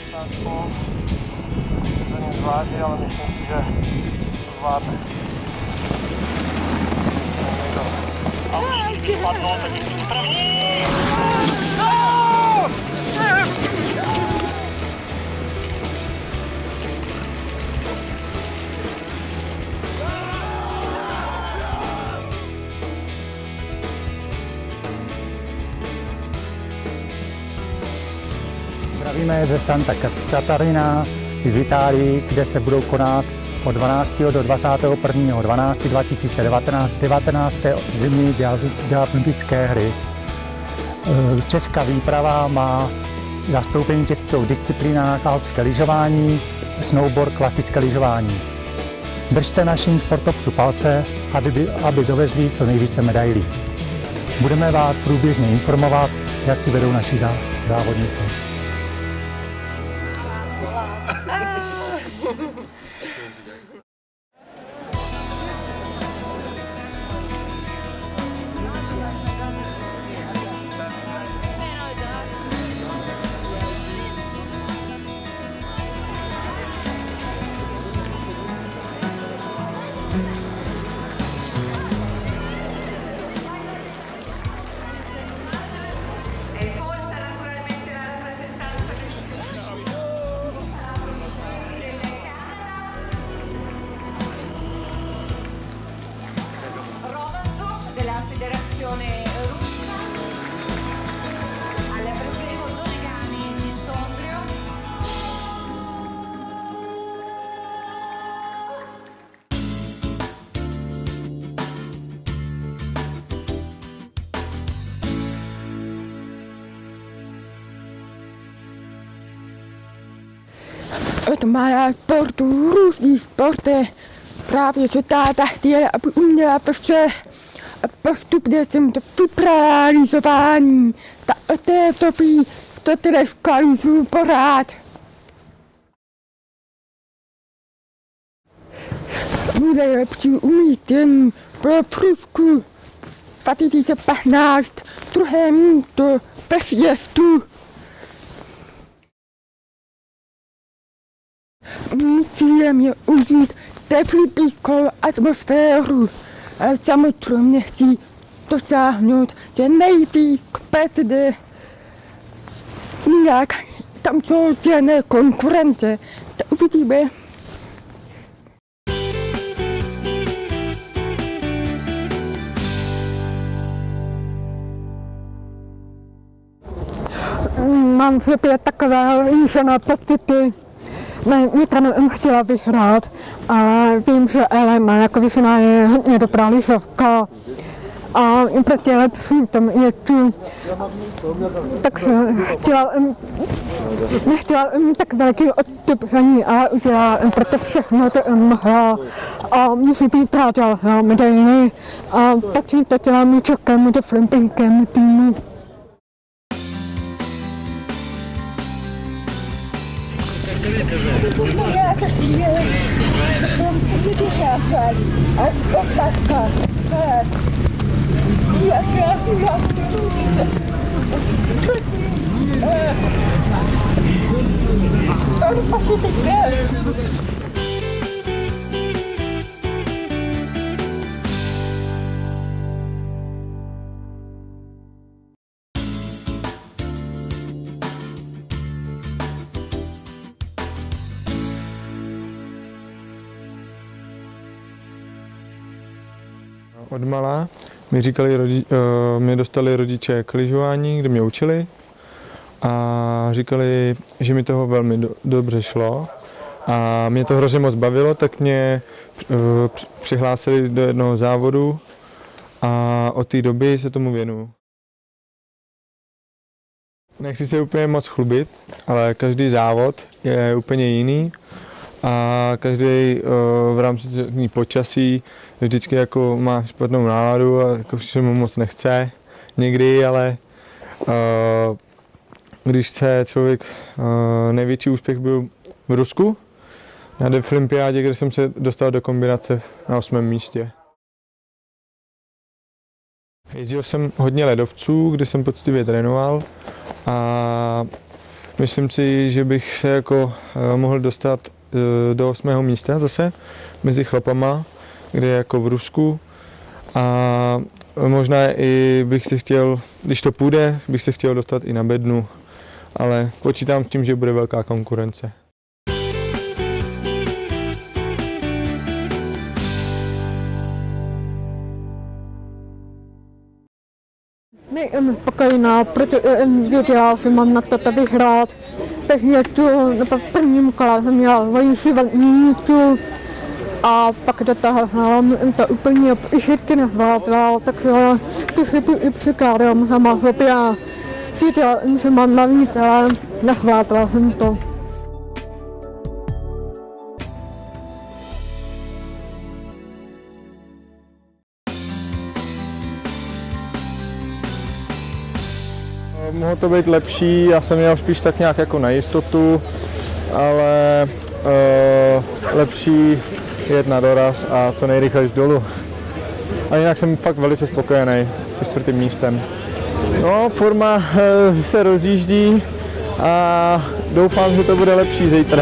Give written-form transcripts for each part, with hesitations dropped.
otázku. To mě zvládí, ale myslím si, že to zvládne. A už spadnou, tak je to první! Zdravíme ze Santa Catarina z Itálii, kde se budou konat od 12. do 21. 12. 2019 19. zimní olympijské hry. Česká výprava má zastoupení těchto disciplínách alpské lyžování, snowboard, klasické lyžování. Držte našim sportovcům palce, aby dovezli co nejvíce medailí. Budeme vás průběžně informovat, jak si vedou naši závodníci. Federazione russa alla presidente Donegani di Sondrio. Od malá sportu, různý sporty, právě světá ta chtěla, aby uměla vše. A postupně jsem to připravila lyžování. Ta od té doby to dneska lyžuju pořád. Bude lepší umístění pro Prusku 2015, druhé místo bez jezdu. Mým cílem je užít teplou atmosféru. Ale samozřejmě chci dosáhnout, že nejvíc pětde nějak tam jsou žádné konkurence. To uvidíme. Mám v sobě takové jížené pocity. Mě tam chtěla vyhrát, ale vím, že Ele má jako vyšená je hodně dobrá lyžovka a prostě lepší tam je tu. Takže nechtěla mít tak velký odstup hraní, ale udělala proto všechno, to mohla a musí být ráda medaily a patří to celému českému olympijskému týmu. Odmala mě dostali rodiče k lyžování, kde mě učili a říkali, že mi toho velmi dobře šlo a mě to hrozně moc bavilo, tak mě přihlásili do jednoho závodu a od té doby se tomu věnuju. Nechci se úplně moc chlubit, ale každý závod je úplně jiný a každý v rámci počasí vždycky jako má špatnou náladu a jako se mu moc nechce někdy, ale když chce člověk, největší úspěch byl v Rusku na Deaflympiádě, kde jsem se dostal do kombinace na 8. místě. Jezdil jsem hodně ledovců, kde jsem poctivě trénoval a Myslím si, že bych se jako mohl dostat do 8. místa zase mezi chlapama, kde je jako v Rusku. A možná i bych se chtěl, když to půjde, bych se chtěl dostat i na bednu, ale počítám s tím, že bude velká konkurence. Nejsem spokojená, protože jsem věděla, že mám na to vyhrát. Takže v prvním kole jsem měla vojenskou nítu a pak do toho jsem to úplně všechny nezvládla, takže to si i přikládám sama sobě a věděla jsem, že mám navíc, ale nezvládla jsem to. Mohlo to být lepší, já jsem měl spíš tak nějak jako na jistotu, ale lepší jet na doraz a co nejrychleji dolů. A jinak jsem fakt velice spokojený se 4. místem. No, forma se rozjíždí a doufám, že to bude lepší zítra.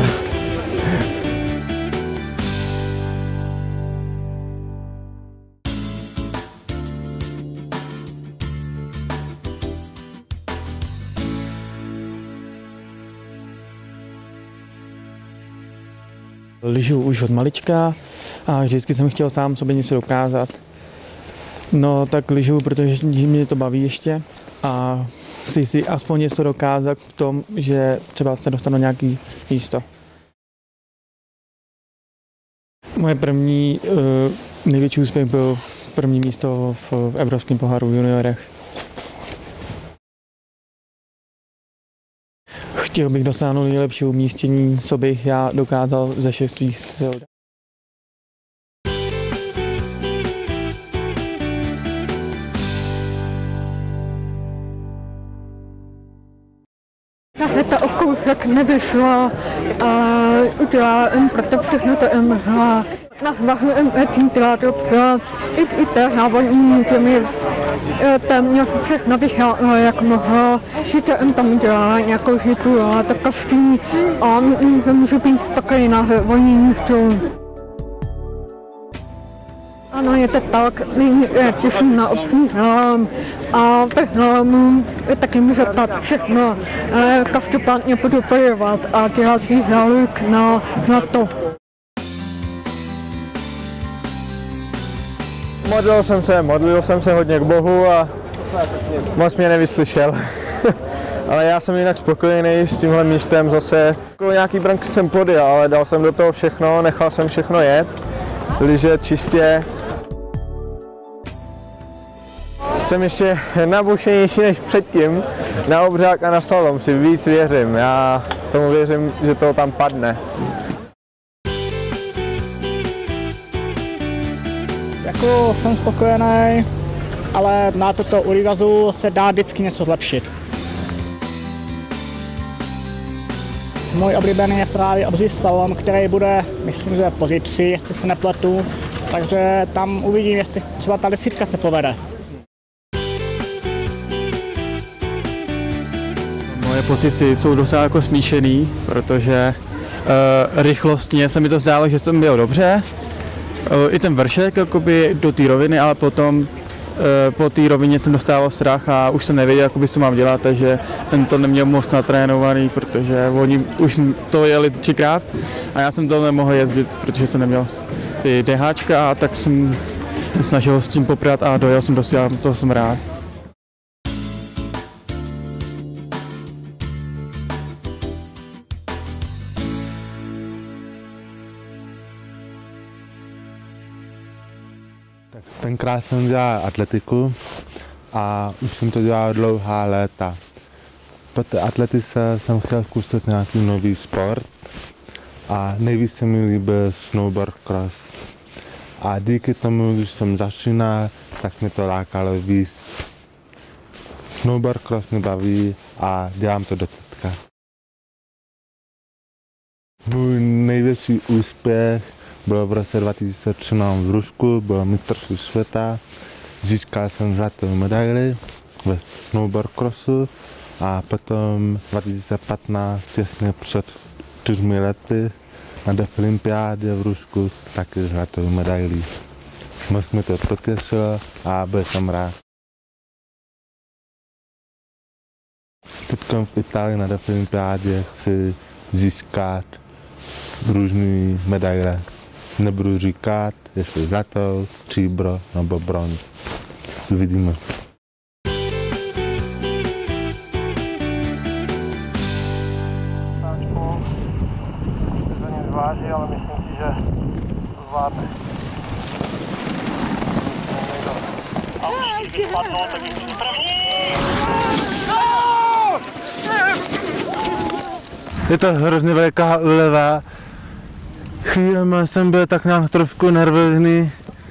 Lyžuju už od malička a vždycky jsem chtěl sám sobě něco dokázat. No tak lyžuju, protože mě to baví ještě a chci si aspoň něco dokázat v tom, že třeba se dostanu nějaký místo. Moje první největší úspěch byl první místo v Evropském poháru v juniorech. Chtěl bych dosáhnout nejlepšího umístění, co bych já dokázal ze všech svých sil. Tahle ta okousek nevyšla a udělala jsem proto všechno, to jsem mohla. Na svahu jsem cítila dobře, i té závodní těmi téměř všechno vyšlo, jak mohla. Sice jsem tam udělala nějakou chybu, ale to kostí a myslím, že můžu být spokojená s volným místem. Ano, je to tak, těším na obční hlám a ve hlámu taky může stát všechno. Každopádně budu bojovat a dělat záluk na to. Modlil jsem se hodně k Bohu a moc mě nevyslyšel. Ale já jsem jinak spokojený s tímhle místem zase. Nějaký branky jsem podjel, ale dal jsem do toho všechno, nechal jsem všechno jet. Lyže čistě. Jsem ještě nabušenější než předtím. Na obřák a na slalom si víc věřím. Já tomu věřím, že to tam padne. Jako jsem spokojený, ale na toto univerzu se dá vždycky něco zlepšit. Můj oblíbený je právě obří slalom, který bude, myslím, že v pozici, jestli se nepletu, takže tam uvidím, jestli třeba ta 10 se povede. Moje pocity jsou docela jako smíšený, protože rychlostně se mi to zdálo, že jsem byl dobře. I ten vršek jakoby, do té roviny, ale potom po té rovině jsem dostával strach a už jsem nevěděl, jakoby, co mám dělat, takže ten to neměl moc natrénovaný, protože oni už to jeli 3krát a já jsem to nemohl jezdit, protože jsem neměl ty DHčka a tak jsem snažil s tím poprat a dojel jsem dost a to jsem rád. Tenkrát jsem dělal atletiku a už jsem to dělal dlouhá léta. Po té atletice jsem chtěl zkusit nějaký nový sport a nejvíc se mi líbil snowboard cross. A díky tomu, když jsem začínal, tak mě to lákalo víc. Snowboard cross mě baví a dělám to do teďka. Můj největší úspěch byl v roce 2013 v Rusku, byl mistrovství světa. Získal jsem zlatou medaili ve snowboard crossu A potom 2015, těsně před 4 lety, na Deaflympiádě v Rusku taky zlatou medailí. Moc mi to potěšilo a byl jsem rád. Teď v Itálii na Deaflympiádě chci získat různé medaile. Nebudu říkat, jestli zlatou, stříbro nebo bronz. Uvidíme. Váží, ale myslím si, že to zvládne. A už když spadnou, tak je to první! Je to hrozně veliká úleva. Chvílema jsem byl tak nějak trošku nervózní,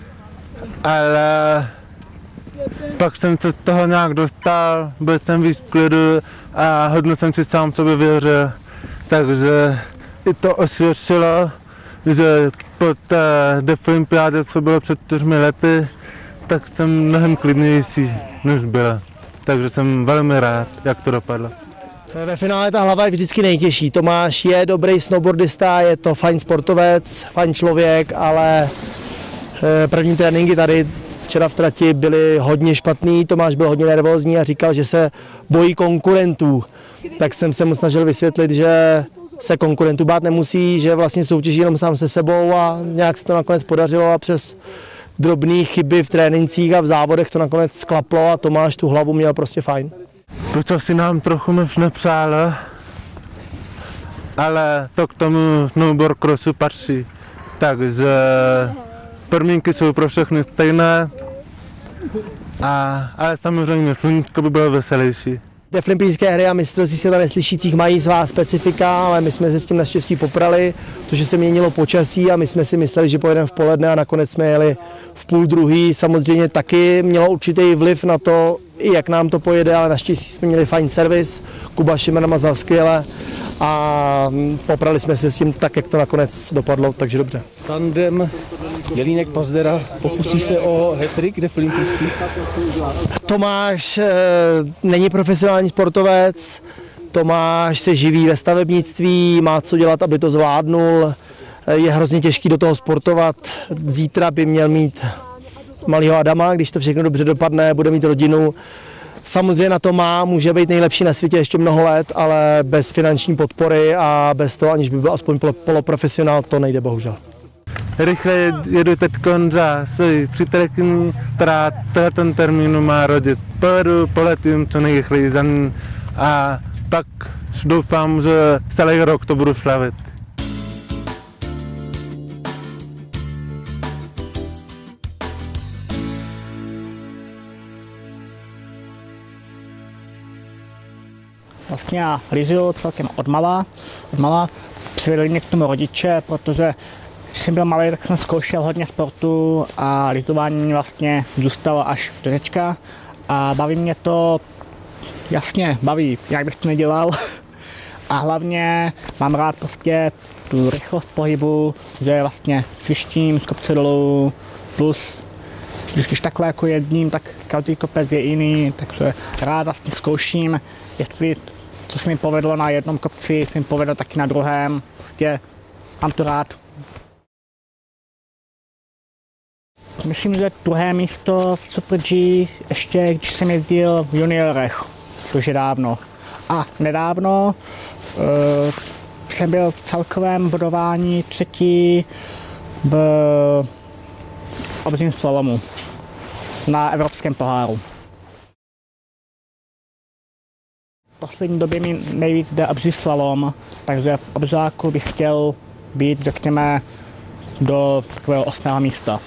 ale pak jsem se z toho nějak dostal, byl jsem víc v klidu a hodně jsem si sám sobě věřil. Takže i to osvědčilo, že po té Deaflympiádě, co bylo před 4 lety, tak jsem mnohem klidnější, než byl. Takže jsem velmi rád, jak to dopadlo. Ve finále ta hlava je vždycky nejtěžší. Tomáš je dobrý snowboardista, je to fajn sportovec, fajn člověk, ale první tréninky tady včera v trati byly hodně špatný. Tomáš byl hodně nervózní a říkal, že se bojí konkurentů. Tak jsem se mu snažil vysvětlit, že se konkurentů bát nemusí, že vlastně soutěží jenom sám se sebou a nějak se to nakonec podařilo a přes drobné chyby v trénincích a v závodech to nakonec sklaplo a Tomáš tu hlavu měl prostě fajn. To, co si nám trochu moc nepřálo, ale to k tomu snowboard crossu patří. Takže podmínky jsou pro všechny stejné, ale samozřejmě sluníčko by bylo veselější. Deaflympijské hry a mistrovství světa neslyšících mají svá specifika, ale my jsme se s tím naštěstí poprali, protože se měnilo počasí a my jsme si mysleli, že pojedeme v poledne a nakonec jsme jeli v 12:30. Samozřejmě taky mělo určitý vliv na to, i jak nám to pojede, ale naštěstí jsme měli fajn servis, Kuba Šiman namazal skvěle a poprali jsme se s tím tak, jak to nakonec dopadlo, takže dobře. Tandem Jelínek Pazdera pokusí se o hat-trick deaflympijský. Tomáš není profesionální sportovec, Tomáš se živí ve stavebnictví, má co dělat, aby to zvládnul, je hrozně těžký do toho sportovat. Zítra by měl mít malého Adama, když to všechno dobře dopadne, bude mít rodinu. Samozřejmě na to může být nejlepší na světě ještě mnoho let, ale bez finanční podpory a bez toho, aniž by byl aspoň poloprofesionál, to nejde bohužel. Rychle jedu teď za svojí přítelkyní, která ten termín má rodit. Poletím co nejrychleji za ní a pak doufám, že celý rok to budu slavit. Vlastně já lyžuju celkem odmala. Přivedli mě k tomu rodiče, protože když jsem byl malý, tak jsem zkoušel hodně sportu a lyžování vlastně zůstalo až do teďka. A baví mě to, jasně, baví, jak bych to nedělal. A hlavně mám rád prostě tu rychlost pohybu, že vlastně svištím z kopce dolů, plus když takhle jako jedním, tak každý kopec je jiný, takže rád vlastně zkouším, jestli to se mi povedlo na jednom kopci, se mi povedlo taky na druhém, prostě mám to rád. Myslím, že druhé místo v Super G ještě, když jsem jezdil v juniorech, což je dávno. A nedávno jsem byl v celkovém bodování 3. v obřím slalomu na Evropském poháru. V poslední době mi nejvíc jde obří slalom, takže v obřáku bych chtěl být, řekněme, do takového 8. místa.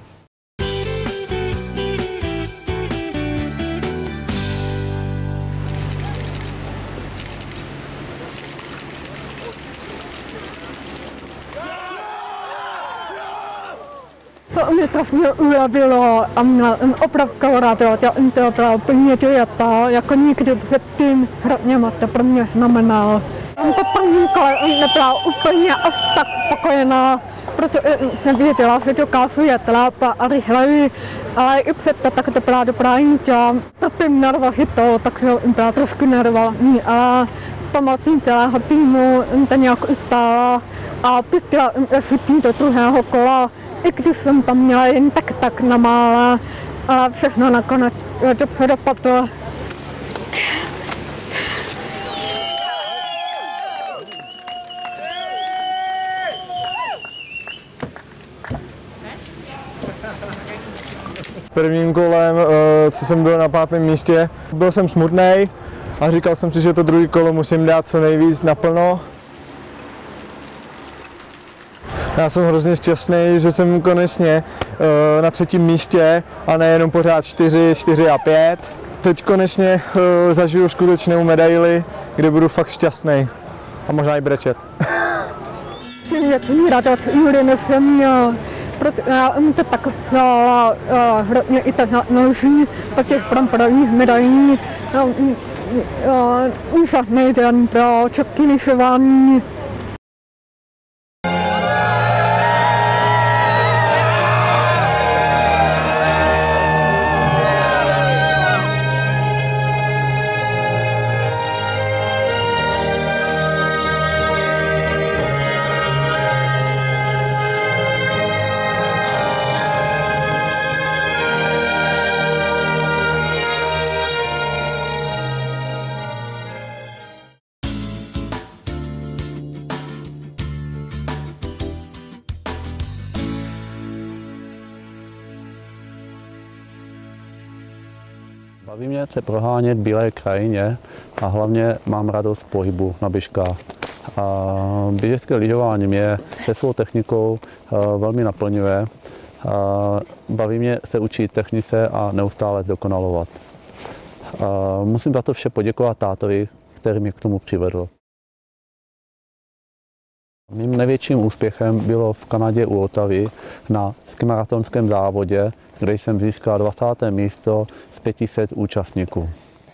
To mě strašně ulevilo a měl opravdu rád, já jsem to opravdu plně to jako nikdy předtím, hrozně moc to pro mě znamenalo. po první kole nebyla úplně až tak spokojená, protože nevěděla, že dokážu jet lépe a rychleji, ale i přesto tak to byla dobrá jízda. Trpím nervozitou, takže byla trošku nervózní, ale pomocí celého týmu to nějak ustála a pustila jsem do druhého kola, i když jsem tam měla jen tak na mále, ale všechno nakonec dobře dopadlo. Prvním kolem, co jsem byl na 5. místě, byl jsem smutný a říkal jsem si, že to druhé kolo musím dát co nejvíc naplno. Já jsem hrozně šťastný, že jsem konečně na 3. místě a nejenom pořád 4, 4 a 5. Teď konečně zažiju skutečnou medaili, kde budu fakt šťastný a možná i brečet. Větší radost nikdy nesem měl, protože já to tak vzala hodně i tak noží po těch prvních medailích. Úžasný den pro české lyžování. Baví mě se prohánět v bílé krajině a hlavně mám radost z pohybu na běžkách. Běžecké lyžování mě se svou technikou velmi naplňuje. Baví mě se učit technice a neustále dokonalovat. Musím za to vše poděkovat tátovi, který mě k tomu přivedl. Mým největším úspěchem bylo v Kanadě u Ottavy na skimaratonském závodě, kde jsem získal 20. místo z 500 účastníků.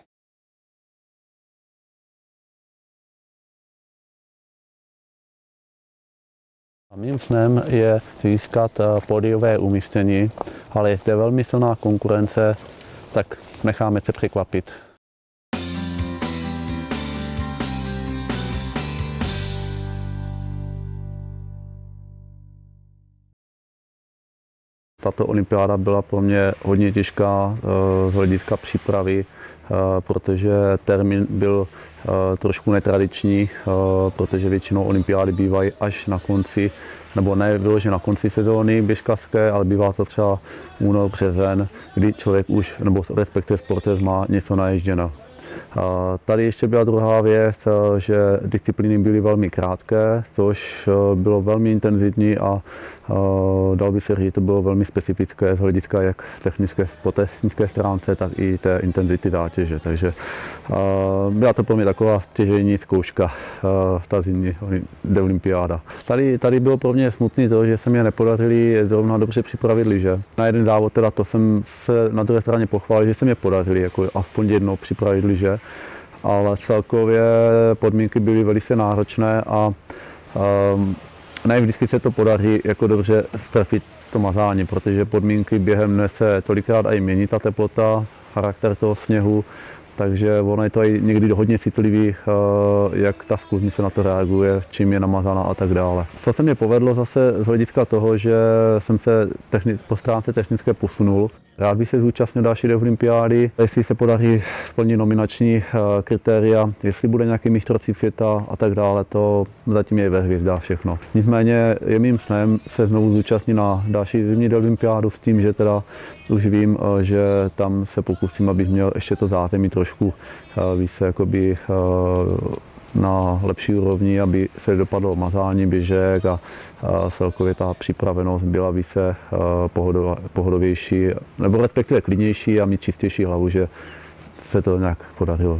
Mým snem je získat pódiové umístění, ale je zde velmi silná konkurence, tak necháme se překvapit. Tato olympiáda byla pro mě hodně těžká z hlediska přípravy, protože termín byl trošku netradiční, protože většinou olympiády bývají až na konci, nebo ne vyloženě na konci sezóny běžkařské, ale bývá to třeba únor, březen, kdy člověk už, nebo respektive sportovec má něco naježděno. Tady ještě byla druhá věc, že disciplíny byly velmi krátké, což bylo velmi intenzivní a dal by se říct, že to bylo velmi specifické z hlediska jak po technické stránce, tak i té intenzity zátěže. Takže byla to pro mě taková stěžejní zkouška, ta zimní olympiáda. Tady bylo pro mě smutný to, že se mě nepodařili zrovna dobře připravit lyže. Na jeden závod teda to jsem se na druhé straně pochválil, že se mě podařili jako aspoň jednou připravit lyže, ale celkově podmínky byly velice náročné a ne vždycky se to podaří jako dobře strefit to mazání, protože podmínky během dne se tolikrát i mění ta teplota, charakter toho sněhu, takže ono je to i někdy hodně citlivý, jak ta skuznice na to reaguje, čím je namazaná a tak dále. Co se mě povedlo zase z hlediska toho, že jsem se po stránce technické posunul. Rád bych se zúčastnil další olympiády, jestli se podaří splnit nominační kritéria, jestli bude nějaký mistrovství světa a tak dále, to zatím je ve hvězdách všechno. Nicméně je mým snem se znovu zúčastnit na další zimní olympiádu s tím, že teda už vím, že tam se pokusím, abych měl ještě to zázemí trošku více jakoby na lepší úrovni, aby se dopadlo mazání běžek a celkově ta připravenost byla více pohodovější, nebo respektive klidnější a mít čistější hlavu, že se to nějak podařilo.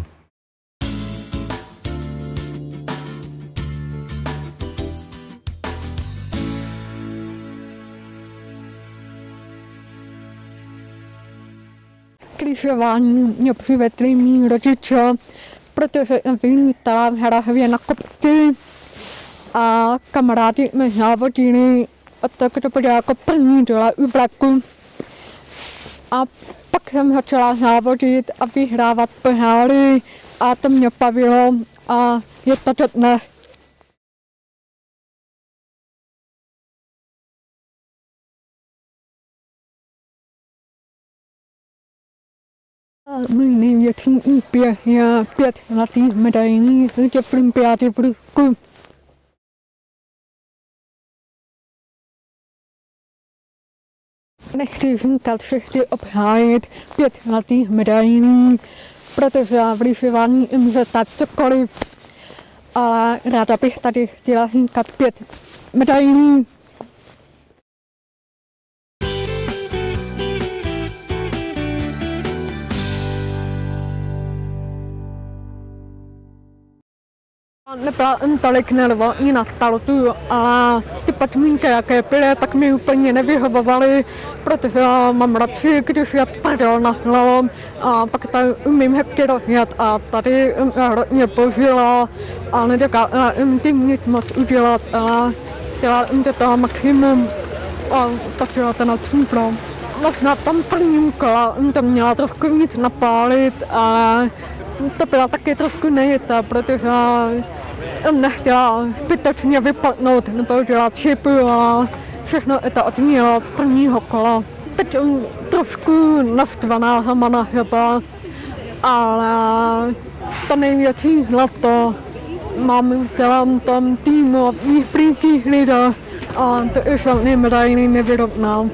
K lyžování mě přivedli mý rodiče, protože vylítala v Hrahvě na kopci a kamarádi mě závodili a tak to bylo jako první dole u vlaku. A pak jsem začala závodit a vyhrávat poháry a to mě bavilo a je to dodnes. Můj největší úspěch je 5 zlatých medailí v olympiádě v Rusku. Nechci říkat, že chci obhájit 5 zlatých medailí, protože v lyžování může stát cokoliv, ale ráda bych tady chtěla říkat 5 medailí. Nebyla tolik nervózní na startu, ale ty podmínky, jaké byly, tak mi úplně nevyhovovaly, protože já mám radši, když je tvrdil na hlavu a pak tady umím hezky rozjet a tady hodně požila a nedokážela tím nic moc udělat, ale chtěla do toho maximum a tak byla to na super. Možná tam prvním kola to měla trošku víc napálit, ale to byla taky trošku nejistá, protože nechtěla zbytečně vypadnout nebo dělat chybu a všechno to odmělo od prvního kola. Teď jsem trošku naštvaná sama na sebe, ale to největší zlato mám v celém tom týmu mých blízkých lidí a to je žádný medailí nevyrovnal.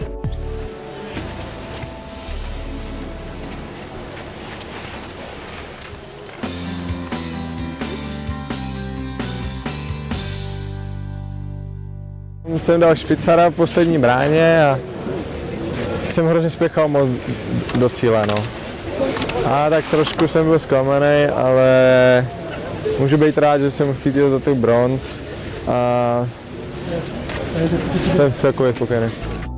Jsem dal špicara v poslední bráně a jsem hrozně spěchal moc do cíle, no. A tak trošku jsem byl zklamaný, ale můžu být rád, že jsem chytil do těch bronz a jsem takový spokojený.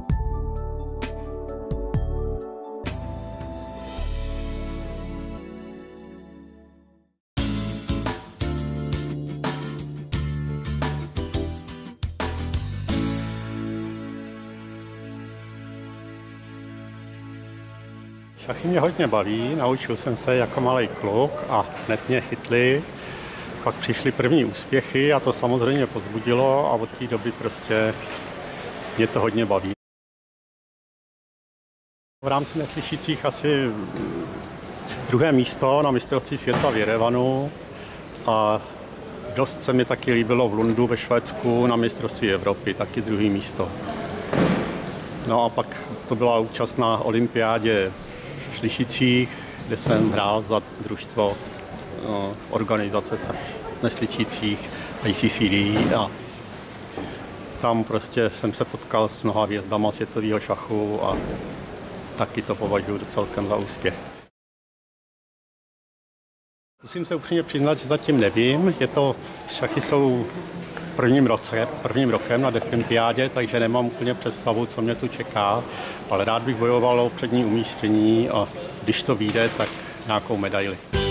Šachy mě hodně baví, naučil jsem se jako malý kluk a hned mě chytli. Pak přišly první úspěchy a to samozřejmě povzbudilo a od té doby prostě mě to hodně baví. V rámci neslyšících asi 2. místo na mistrovství světa v Jerevanu a dost se mi taky líbilo v Lundu ve Švédsku na mistrovství Evropy, taky 2. místo. No a pak to byla účast na olympiádě slyšících, kde jsem hrál za družstvo organizace neslyšících ICCD a tam prostě jsem se potkal s mnoha hvězdama světového šachu a taky to považuji celkem za úspěch. Musím se upřímně přiznat, že zatím nevím, šachy jsou prvním rokem na Deaflympiádě, takže nemám úplně představu, co mě tu čeká, ale rád bych bojoval o přední umístění a když to vyjde, tak nějakou medaili.